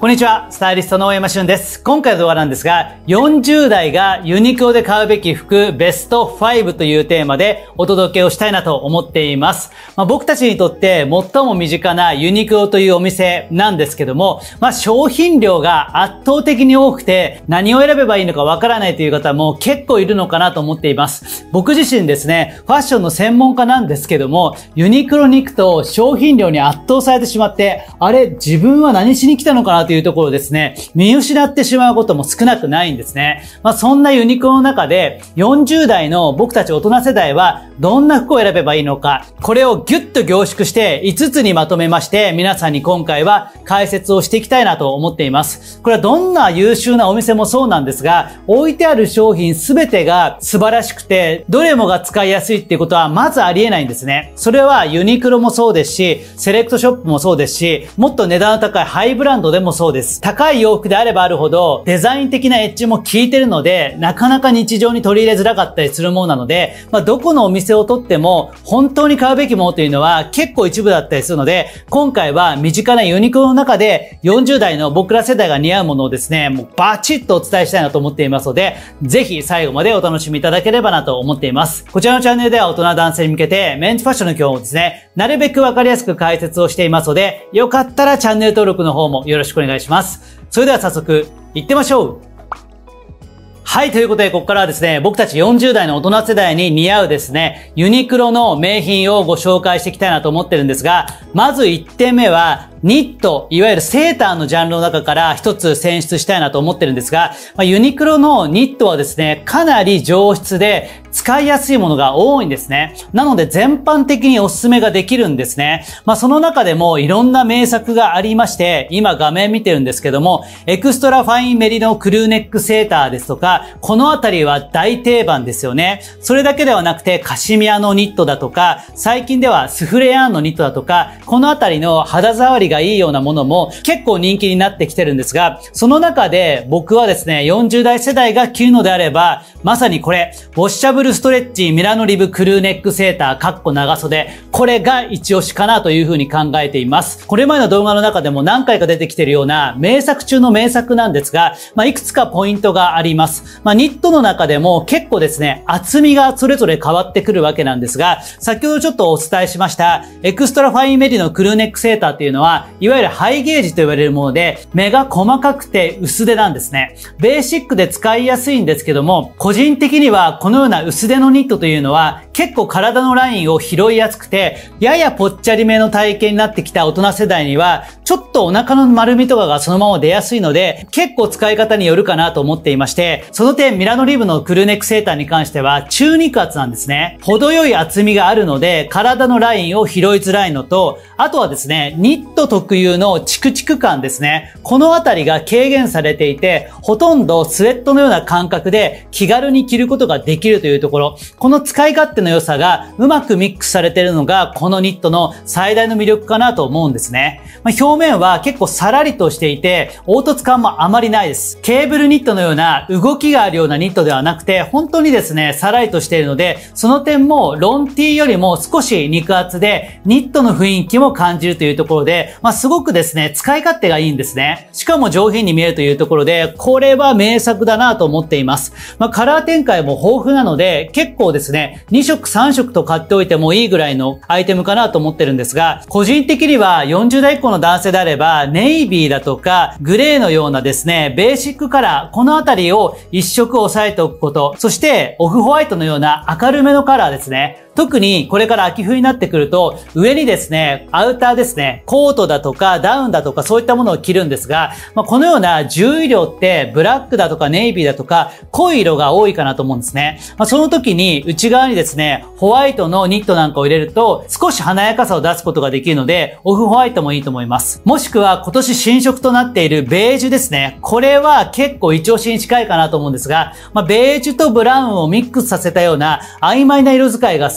こんにちは、スタイリストの大山俊です。今回の動画なんですが、40代がユニクロで買うべき服ベスト5というテーマでお届けをしたいなと思っています。僕たちにとって最も身近なユニクロというお店なんですけども、商品量が圧倒的に多くて何を選べばいいのかわからないという方も結構いるのかなと思っています。僕自身ですね、ファッションの専門家なんですけども、ユニクロに行くと商品量に圧倒されてしまって、あれ、自分は何しに来たのかなというところですね、見失ってしまうことも少なくないんですね。そんなユニクロの中で40代の僕たち大人世代はどんな服を選べばいいのか、これをギュッと凝縮して5つにまとめまして皆さんに今回は解説をしていきたいなと思っています。これはどんな優秀なお店もそうなんですが、置いてある商品すべてが素晴らしくてどれもが使いやすいっていうことはまずありえないんですね。それはユニクロもそうですし、セレクトショップもそうですし、もっと値段の高いハイブランドでもそうです。高い洋服であればあるほどデザイン的なエッジも効いてるので、なかなか日常に取り入れづらかったりするものなので、どこのお店をとっても本当に買うべきものというのは結構一部だったりするので、今回は身近なユニクロの中で40代の僕ら世代が似合うものをですね、もうバチッとお伝えしたいなと思っていますので、ぜひ最後までお楽しみいただければなと思っています。こちらのチャンネルでは大人男性に向けてメンズファッションの基本をですね、なるべくわかりやすく解説をしていますので、よかったらチャンネル登録の方もよろしくお願いします。それでは早速行ってみましょう。はい、ということで、ここからはですね、僕たち40代の大人世代に似合うですね、ユニクロの名品をご紹介していきたいなと思ってるんですが、まず1点目は、ニット、いわゆるセーターのジャンルの中から一つ選出したいなと思ってるんですが、ユニクロのニットはですね、かなり上質で使いやすいものが多いんですね。なので全般的におすすめができるんですね。その中でもいろんな名作がありまして、今画面見てるんですけども、エクストラファインメリのクルーネックセーターですとか、このあたりは大定番ですよね。それだけではなくてカシミヤのニットだとか、最近ではスフレヤーンのニットだとか、このあたりの肌触りがいいようなものも結構人気になってきてるんですが、その中で僕はですね、40代世代が着るのであれば、まさにこれ、ウォッシャブルストレッチミラノリブクルーネックセーター長袖、これが一押しかなというふうに考えています。これまでの動画の中でも何回か出てきているような名作中の名作なんですが、いくつかポイントがあります。ニットの中でも結構ですね、厚みがそれぞれ変わってくるわけなんですが、先ほどちょっとお伝えしましたエクストラファインメリのクルーネックセーターっていうのは、いわゆるハイゲージと言われるもので、目が細かくて薄手なんですね。ベーシックで使いやすいんですけども、個人的にはこのような薄手のニットというのは結構体のラインを拾いやすくて、ややぽっちゃりめの体型になってきた大人世代には、ちょっとお腹の丸みとかがそのまま出やすいので、結構使い方によるかなと思っていまして、その点ミラノリブのクルーネックセーターに関しては中肉厚なんですね。程よい厚みがあるので、体のラインを拾いづらいのと、あとはですね、ニット特有のチクチク感ですね。このあたりが軽減されていて、ほとんどスウェットのような感覚で気軽に着ることができるというところ、この使い勝手の良さがうまくミックスされているのがこのニットの最大の魅力かなと思うんですね。表面は結構さらりとしていて、凹凸感もあまりないです。ケーブルニットのような動きがあるようなニットではなくて、本当にですね、さらりとしているので、その点もロンティーよりも少し肉厚で、ニットの雰囲気も感じるというところで、すごくですね、使い勝手がいいんですね。しかも上品に見えるというところで、これは名作だなと思っています。カラー展開も豊富なので、結構ですね、2色3色と買っておいてもいいぐらいのアイテムかなと思ってるんですが、個人的には40代以降の男性であれば、ネイビーだとか、グレーのようなですね、ベーシックカラー、このあたりを一色押さえておくこと、そしてオフホワイトのような明るめのカラーですね。特にこれから秋冬になってくると、上にですね、アウターですね、コートだとかダウンだとかそういったものを着るんですが、このような重色ってブラックだとかネイビーだとか濃い色が多いかなと思うんですね。その時に内側にですね、ホワイトのニットなんかを入れると少し華やかさを出すことができるので、オフホワイトもいいと思います。もしくは今年新色となっているベージュですね。これは結構一押しに近いかなと思うんですが、ベージュとブラウンをミックスさせたような曖昧な色使いが好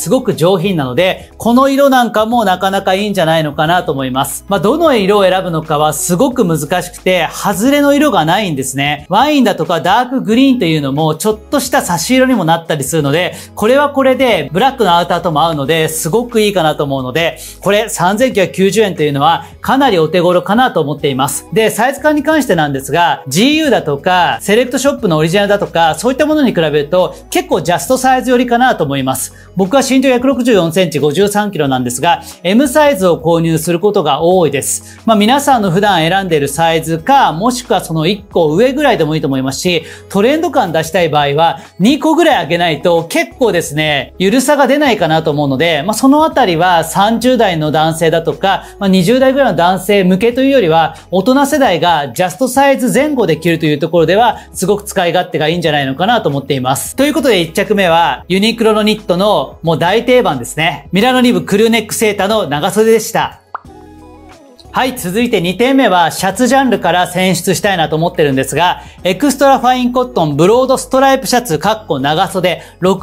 すごく上品なので、この色なんかもなかなかいいんじゃないのかなと思います。どの色を選ぶのかはすごく難しくて、外れの色がないんですね。ワインだとかダークグリーンというのもちょっとした差し色にもなったりするので、これはこれでブラックのアウターとも合うので、すごくいいかなと思うので、これ3990円というのはかなりお手頃かなと思っています。で、サイズ感に関してなんですが、GU だとか、セレクトショップのオリジナルだとか、そういったものに比べると結構ジャストサイズ寄りかなと思います。僕は身長164センチ53キロなんですが、M サイズを購入することが多いです。皆さんの普段選んでいるサイズか、もしくはその1個上ぐらいでもいいと思いますし、トレンド感出したい場合は2個ぐらい上げないと結構ですね、ゆるさが出ないかなと思うので、そのあたりは30代の男性だとか、20代ぐらいの男性向けというよりは、大人世代がジャストサイズ前後で着るというところでは、すごく使い勝手がいいんじゃないのかなと思っています。ということで1着目は、ユニクロのニットのもう大定番ですね。ミラノリブクルーネックセーターの長袖でした。はい、続いて2点目はシャツジャンルから選出したいなと思ってるんですが、エクストラファインコットンブロードストライプシャツ長袖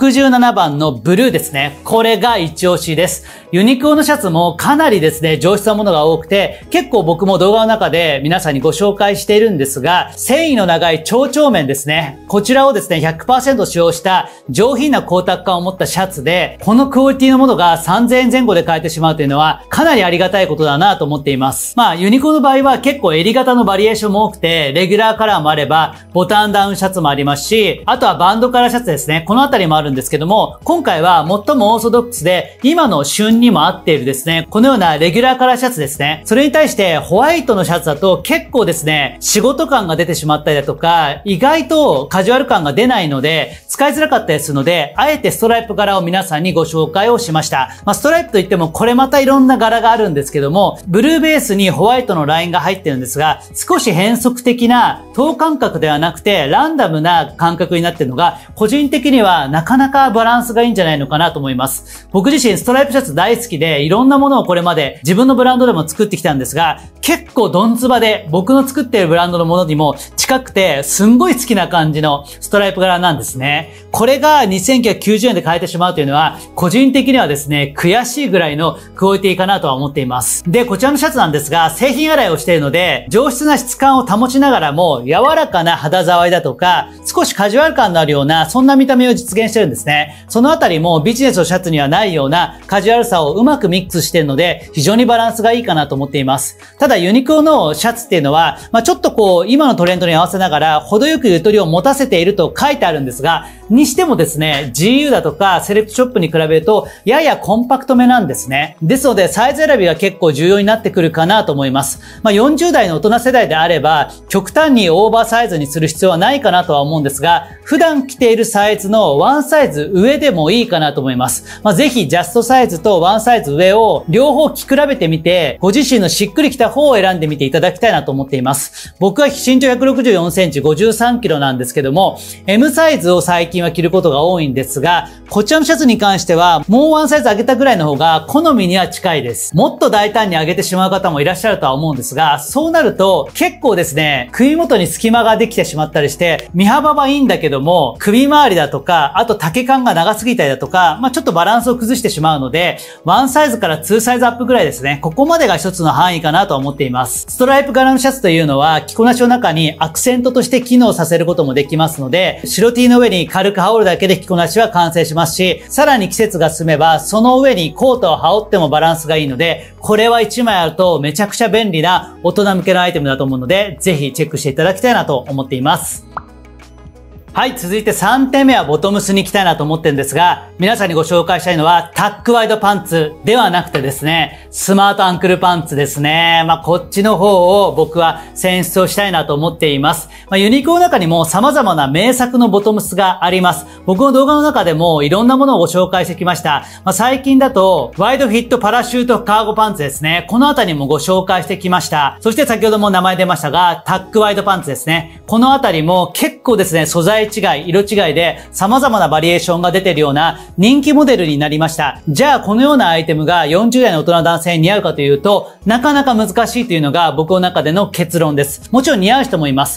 67番のブルーですね。これが一押しです。ユニクロのシャツもかなりですね、上質なものが多くて、結構僕も動画の中で皆さんにご紹介しているんですが、繊維の長い長々面ですね。こちらをですね、100% 使用した上品な光沢感を持ったシャツで、このクオリティのものが3000円前後で買えてしまうというのは、かなりありがたいことだなと思っています。ユニクロの場合は結構襟型のバリエーションも多くて、レギュラーカラーもあれば、ボタンダウンシャツもありますし、あとはバンドカラーシャツですね。このあたりもあるんですけども、今回は最もオーソドックスで、今の旬にも合っているですね、このようなレギュラーカラーシャツですね。それに対してホワイトのシャツだと結構ですね、仕事感が出てしまったりだとか、意外とカジュアル感が出ないので、使いづらかったりするので、あえてストライプ柄を皆さんにご紹介をしました。ストライプといってもこれまたいろんな柄があるんですけども、ブルーベースにホワイトのラインが入ってるんですが、少し変則的な等間隔ではなくてランダムな感覚になっているのが、個人的にはなかなかバランスがいいんじゃないのかなと思います。僕自身ストライプシャツ大好きで、いろんなものをこれまで自分のブランドでも作ってきたんですが、結構ドンツバで僕の作っているブランドのものにも近くて、すんごい好きな感じのストライプ柄なんですね。これが2990円で買えてしまうというのは、個人的にはですね、悔しいぐらいのクオリティかなとは思っています。で、こちらのシャツなんですが、製品洗いをしているので、上質な質感を保ちながらも、柔らかな肌触りだとか、少しカジュアル感のあるような、そんな見た目を実現してるんですね。そのあたりもビジネスのシャツにはないようなカジュアルさをうまくミックスしているので、非常にバランスがいいかなと思っています。ただユニクロのシャツっていうのは、ちょっと今のトレンドに合わせながら、程よくゆとりを持たせていると書いてあるんですが、にしてもですね、GU だとかセレクトショップに比べると、ややコンパクトめなんですね。ですので、サイズ選びが結構重要になってくるかなと思います。40代の大人世代であれば、極端にオーバーサイズにする必要はないかなとは思うんですが、普段着ているサイズのワンサイズ上でもいいかなと思います。ぜひジャストサイズとワンサイズ上を両方着比べてみて、ご自身のしっくりきた方を選んでみていただきたいなと思っています。僕は身長164センチ53キロなんですけども、M サイズを最近は着ることが多いんですが、こちらのシャツに関しては、もうワンサイズ上げたぐらいの方が好みには近いです。もっと大胆に上げてしまう方もいらっしゃるとは思うんですが、そうなると結構ですね、首元に隙間ができてしまったりして、身幅はいいんだけども、首周りだとか、あと丈感が長すぎたりだとか、ちょっとバランスを崩してしまうので、ワンサイズからツーサイズアップぐらいですね、ここまでが一つの範囲かなと思っています。ストライプ柄のシャツというのは、着こなしの中にアクセントとして機能させることもできますので、白 T の上に軽く羽織るだけで着こなしは完成しますし、さらに季節が進めば、その上にコートを羽織ってもバランスがいいので、これは1枚あるとめちゃくちゃ便利な大人向けのアイテムだと思うので、ぜひチェックしていただきたいなと思っています。はい、続いて3点目はボトムスに行きたいなと思ってるんですが、皆さんにご紹介したいのはタックワイドパンツではなくてですね、スマートアンクルパンツですね。こっちの方を僕は選出をしたいなと思っています。ユニクロの中にも様々な名作のボトムスがあります。僕の動画の中でもいろんなものをご紹介してきました。最近だとワイドフィットパラシュートカーゴパンツですね。このあたりもご紹介してきました。そして先ほども名前出ましたが、タックワイドパンツですね。このあたりも結構ですね、素材違い、色違いで様々なバリエーションが出ているような人気モデルになりました。じゃあこのようなアイテムが40代の大人男性に似合うかというと、なかなか難しいというのが僕の中での結論です。もちろん似合う人もいます。一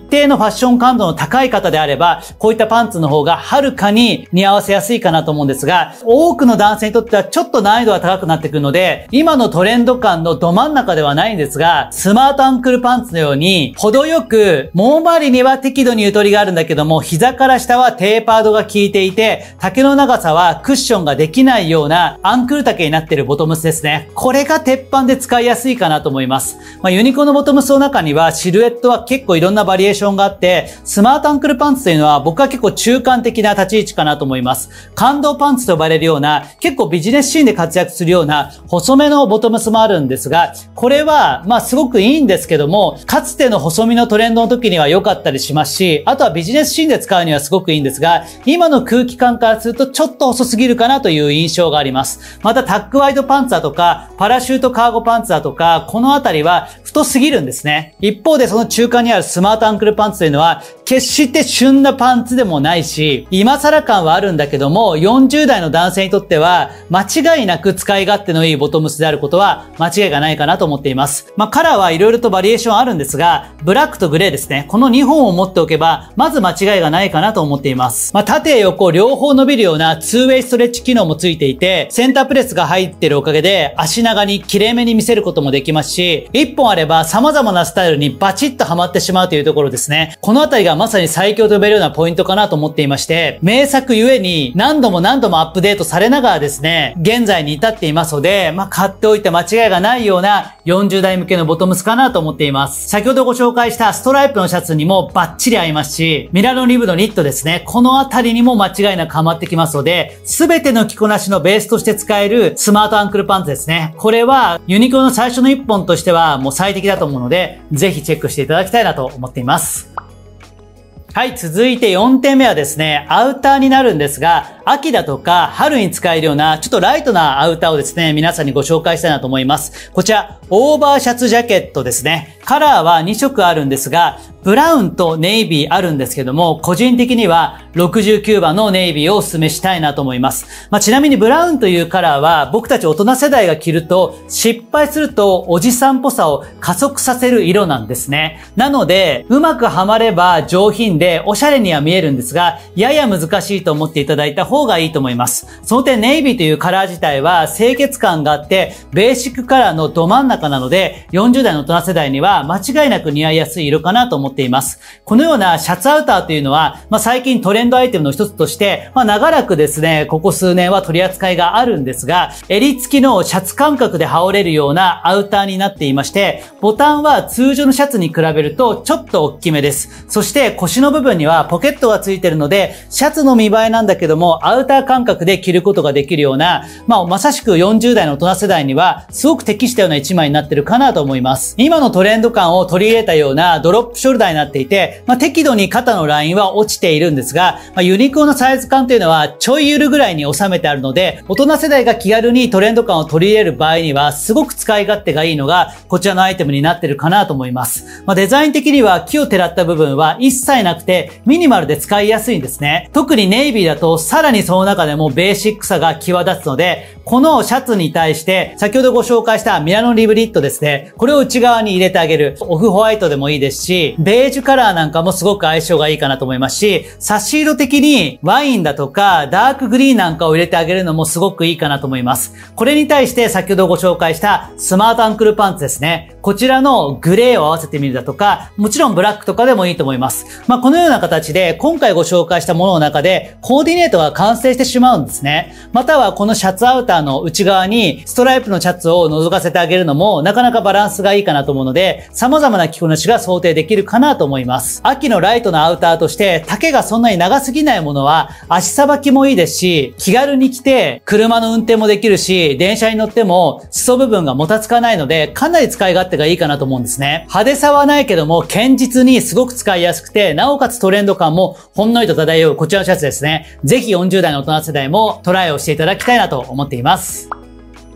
定のファッション感度の高い方であれば、こういったパンツの方がはるかに似合わせやすいかなと思うんですが、多くの男性にとってはちょっと難易度が高くなってくるので、今のトレンド感のど真ん中ではないんですが、スマートアンクルパンツのように、程よく、もも周りには適度にゆとりがあるんだけども、膝から下はテーパードが効いていて、丈の長さはクッションができないようなアンクル丈になっているボトムスですね。これが鉄板で使いやすいかなと思います。ユニクロのボトムスの中にはシルエットは結構いろんなバリエーションがあって、スマートアンクルパンツというのは僕は結構中間的な立ち位置かなと思います。感動パンツと呼ばれるような、結構ビジネスシーンで活躍するような細めのボトムスもあるんですが、これはすごくいいんですけども、かつての細身のトレンドの時には良かったりしますし、あとはビジネスシーンで使うにはすごくいいんですが、今の空気感からするとちょっと細すぎるかなという印象があります。またタックワイドパンツだとか、パラシュートカーゴパンツだとか、このあたりは太すぎるんですね。一方でその中間にあるスマートアンクルパンツというのは、決して旬なパンツでもないし、今更感はあるんだけども、40代の男性にとっては、間違いなく使い勝手のいいボトムスであることは間違いがないかなと思っています。カラーはいろいろとバリエーションあるんですが、ブラックとグレーですね。この2本を持っておけば、まず間違いがないかなと思っています。縦横両方伸びるような 2way ストレッチ機能もついていて、センタープレスが入っているおかげで、足長に綺麗めに見せることもできますし、1本あれば様々なスタイルにバチッとはまってしまうというところですね。このあたりがまさに最強と呼べるようなポイントかなと思っていまして、名作ゆえに何度もアップデートされながらですね、現在に至っていますので、買っておいて間違いがないような40代向けのボトムスかなと思っています。先ほどご紹介したストライプのシャツにもバッチリ合いますし、ミラノリブのニットですね、このあたりにも間違いなくハマってきますので、すべての着こなしのベースとして使えるスマートアンクルパンツですね。これはユニクロの最初の1本としてはもう最適だと思うので、ぜひチェックしていただきたいなと思っています。はい、続いて4点目はですね、アウターになるんですが、秋だとか春に使えるようなちょっとライトなアウターをですね、皆さんにご紹介したいなと思います。こちら、オーバーシャツジャケットですね。カラーは2色あるんですが、ブラウンとネイビーあるんですけども、個人的には69番のネイビーをお勧めしたいなと思います。ちなみにブラウンというカラーは僕たち大人世代が着ると失敗するとおじさんっぽさを加速させる色なんですね。なので、うまくはまれば上品でおしゃれには見えるんですが、やや難しいと思っていただいた方がいいと思います。その点ネイビーというカラー自体は清潔感があってベーシックカラーのど真ん中なので、40代の大人世代には間違いなく似合いやすい色かなと思っています。このようなシャツアウターというのは、最近トレンドアイテムの一つとして、長らくですね、ここ数年は取り扱いがあるんですが、襟付きのシャツ感覚で羽織れるようなアウターになっていまして、ボタンは通常のシャツに比べるとちょっと大きめです。そして腰の部分にはポケットがついているので、シャツの見栄えなんだけども、アウター感覚で着ることができるような、まさしく40代の大人世代にはすごく適したような一枚になっているかなと思います。今のトレンド感を取り入れたようなドロップショルダーになっていて、適度に肩のラインは落ちているんですが、ユニクロのサイズ感というのはちょいゆるぐらいに収めてあるので、大人世代が気軽にトレンド感を取り入れる場合にはすごく使い勝手がいいのがこちらのアイテムになっているかなと思います。デザイン的には木をてらった部分は一切なくてミニマルで使いやすいんですね。特にネイビーだとさらにその中でもベーシックさが際立つので、このシャツに対して先ほどご紹介したミラノリブリットですね、これを内側に入れてあげる。オフホワイトでもいいですし、ベージュカラーなんかもすごく相性がいいかなと思いますし、差し色的にワインだとかダークグリーンなんかを入れてあげるのもすごくいいかなと思います。これに対して先ほどご紹介したスマートアンクルパンツですね。こちらのグレーを合わせてみるだとか、もちろんブラックとかでもいいと思います。このような形で今回ご紹介したものの中でコーディネートが完成してしまうんですね。またはこのシャツアウターの内側にストライプのシャツを覗かせてあげるのもなかなかバランスがいいかなと思うので、様々な着こなしが想定できるかなと思います。秋のライトなアウターとして丈がそんなに長すぎないものは足さばきもいいですし、気軽に着て車の運転もできるし、電車に乗っても裾部分がもたつかないのでかなり使い勝手がいいかなと思うんですね。派手さはないけども堅実にすごく使いやすくて、なおかつトレンド感もほんのりと漂うこちらのシャツですね。ぜひ40代の大人世代もトライをしていただきたいなと思っています。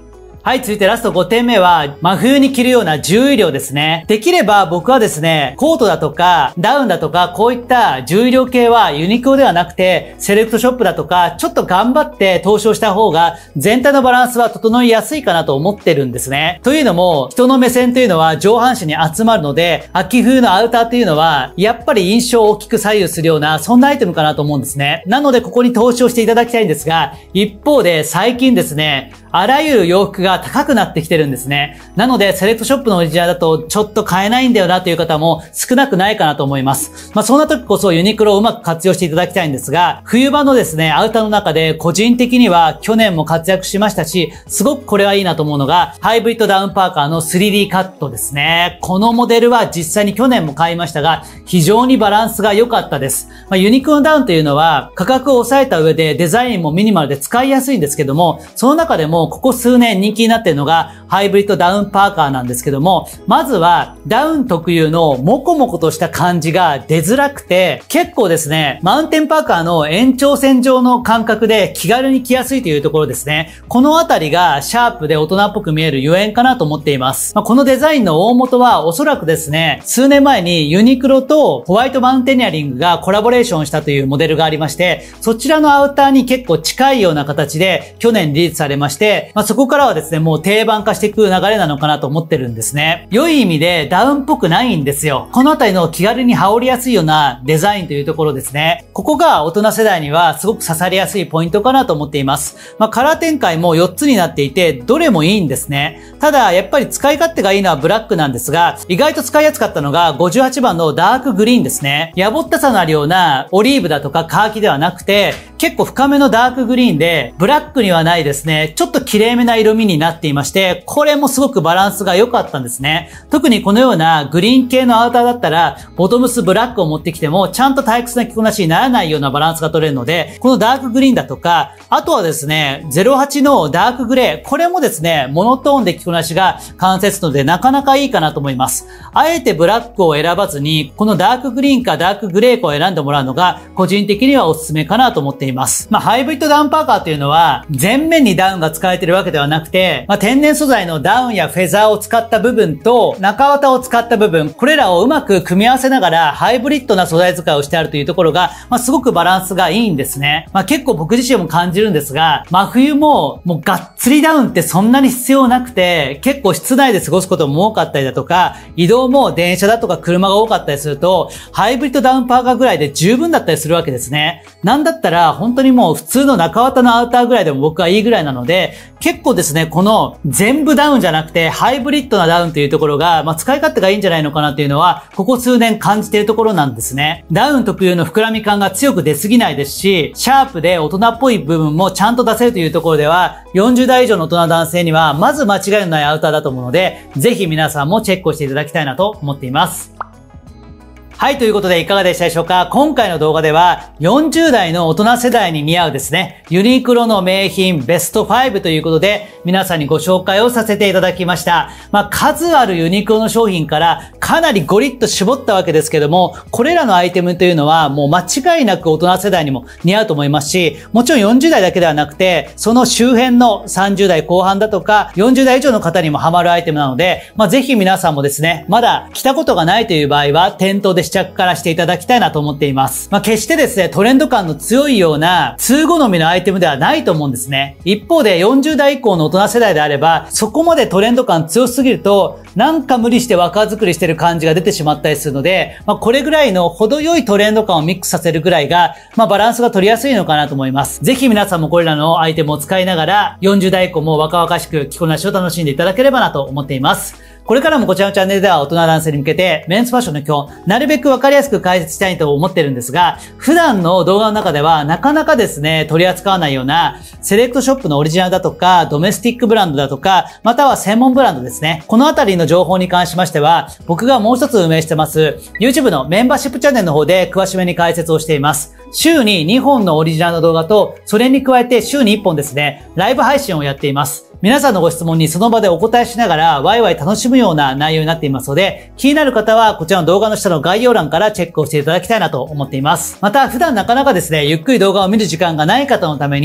はい、続いてラスト5点目は、真冬に着るような重衣料ですね。できれば僕はですね、コートだとか、ダウンだとか、こういった重衣料系はユニクロではなくて、セレクトショップだとか、ちょっと頑張って投資をした方が、全体のバランスは整いやすいかなと思ってるんですね。というのも、人の目線というのは上半身に集まるので、秋冬のアウターというのは、やっぱり印象を大きく左右するような、そんなアイテムかなと思うんですね。なので、ここに投資をしていただきたいんですが、一方で最近ですね、あらゆる洋服が高くなってきてるんですね。なので、セレクトショップのオリジナルだとちょっと買えないんだよなという方も少なくないかなと思います。そんな時こそユニクロをうまく活用していただきたいんですが、冬場のですね、アウターの中で個人的には去年も活躍しましたし、すごくこれはいいなと思うのが、ハイブリッドダウンパーカーの 3D カットですね。このモデルは実際に去年も買いましたが、非常にバランスが良かったです。ユニクロのダウンというのは価格を抑えた上でデザインもミニマルで使いやすいんですけども、その中でもここ数年人気になっているのがハイブリッドダウンパーカーなんですけども、まずはダウン特有のモコモコとした感じが出づらくて、結構ですね、マウンテンパーカーの延長線上の感覚で気軽に着やすいというところですね。このあたりがシャープで大人っぽく見えるゆえんかなと思っています。このデザインの大元はおそらくですね、数年前にユニクロとホワイトマウンテニアリングがコラボレーションしたというモデルがありまして、そちらのアウターに結構近いような形で去年リリースされまして、そこからはですね、もう定番化していく流れなのかなと思ってるんですね。良い意味でダウンっぽくないんですよ。このあたりの気軽に羽織りやすいようなデザインというところですね。ここが大人世代にはすごく刺さりやすいポイントかなと思っています。カラー展開も4つになっていて、どれもいいんですね。ただ、やっぱり使い勝手がいいのはブラックなんですが、意外と使いやすかったのが58番のダークグリーンですね。やぼったさのあるようなオリーブだとかカーキではなくて、結構深めのダークグリーンで、ブラックにはないですね、ちょっと綺麗めな色味になっていまして、これもすごくバランスが良かったんですね。特にこのようなグリーン系のアウターだったら、ボトムスブラックを持ってきても、ちゃんと退屈な着こなしにならないようなバランスが取れるので、このダークグリーンだとか、あとはですね、08のダークグレー、これもですね、モノトーンで着こなしが完成するので、なかなかいいかなと思います。あえてブラックを選ばずに、このダークグリーンかダークグレーかを選んでもらうのが、個人的にはおすすめかなと思っています。ハイブリッドダウンパーカーというのは、全面にダウンが使われているわけではなくて、天然素材のダウンやフェザーを使った部分と、中綿を使った部分、これらをうまく組み合わせながら、ハイブリッドな素材使いをしてあるというところが、すごくバランスがいいんですね。結構僕自身も感じるんですが、真冬もがっつりダウンってそんなに必要なくて、結構室内で過ごすことも多かったりだとか、移動も電車だとか車が多かったりすると、ハイブリッドダウンパーカーぐらいで十分だったりするわけですね。なんだったら本当にもう普通の中綿のアウターぐらいでも僕はいいぐらいなので、結構ですね、この全部ダウンじゃなくてハイブリッドなダウンというところが、使い勝手がいいんじゃないのかなっていうのは、ここ数年感じているところなんですね。ダウン特有の膨らみ感が強く出すぎないですし、シャープで大人っぽい部分もちゃんと出せるというところでは、40代以上の大人男性にはまず間違いのないアウターだと思うので、ぜひ皆さんもチェックをしていただきたいなと思っています。はい、ということでいかがでしたでしょうか。今回の動画では40代の大人世代に似合うですね、ユニクロの名品ベスト5ということで皆さんにご紹介をさせていただきました。数あるユニクロの商品からかなりゴリッと絞ったわけですけども、これらのアイテムというのはもう間違いなく大人世代にも似合うと思いますし、もちろん40代だけではなくて、その周辺の30代後半だとか40代以上の方にもハマるアイテムなので、ぜひ皆さんもですね、まだ着たことがないという場合は店頭で試着からしていただきたいなと思っています。決してですね、トレンド感の強いような通好みのアイテムではないと思うんですね。一方で40代以降の大人世代であれば、そこまでトレンド感強すぎると、なんか無理して若作りしてる感じが出てしまったりするので、これぐらいの程よいトレンド感をミックスさせるぐらいが、バランスが取りやすいのかなと思います。ぜひ皆さんもこれらのアイテムを使いながら、40代以降も若々しく着こなしを楽しんでいただければなと思っています。これからもこちらのチャンネルでは大人男性に向けてメンズファッションの基本、なるべくわかりやすく解説したいと思ってるんですが、普段の動画の中ではなかなかですね、取り扱わないようなセレクトショップのオリジナルだとか、ドメスティックブランドだとか、または専門ブランドですね。このあたりの情報に関しましては、僕がもう一つ運営してます YouTube のメンバーシップチャンネルの方で詳しめに解説をしています。週に2本のオリジナルの動画と、それに加えて週に1本ですね、ライブ配信をやっています。皆さんのご質問にその場でお答えしながらワイワイ楽しむような内容になっていますので、気になる方はこちらの動画の下の概要欄からチェックをしていただきたいなと思っています。また普段なかなかですね、ゆっくり動画を見る時間がない方のために、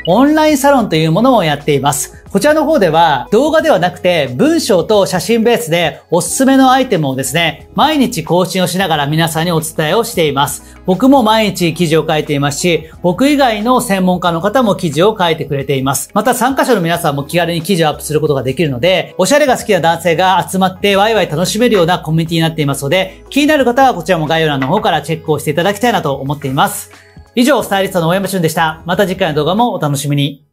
オンラインサロンというものをやっています。こちらの方では動画ではなくて文章と写真ベースでおすすめのアイテムをですね、毎日更新をしながら皆さんにお伝えをしています。僕も毎日記事を書いていますし、僕以外の専門家の方も記事を書いてくれています。また参加者の皆さんも気軽に記事をアップすることができるので、おしゃれが好きな男性が集まってワイワイ楽しめるようなコミュニティになっていますので、気になる方はこちらも概要欄の方からチェックをしていただきたいなと思っています。以上、スタイリストの大山俊でした。また次回の動画もお楽しみに。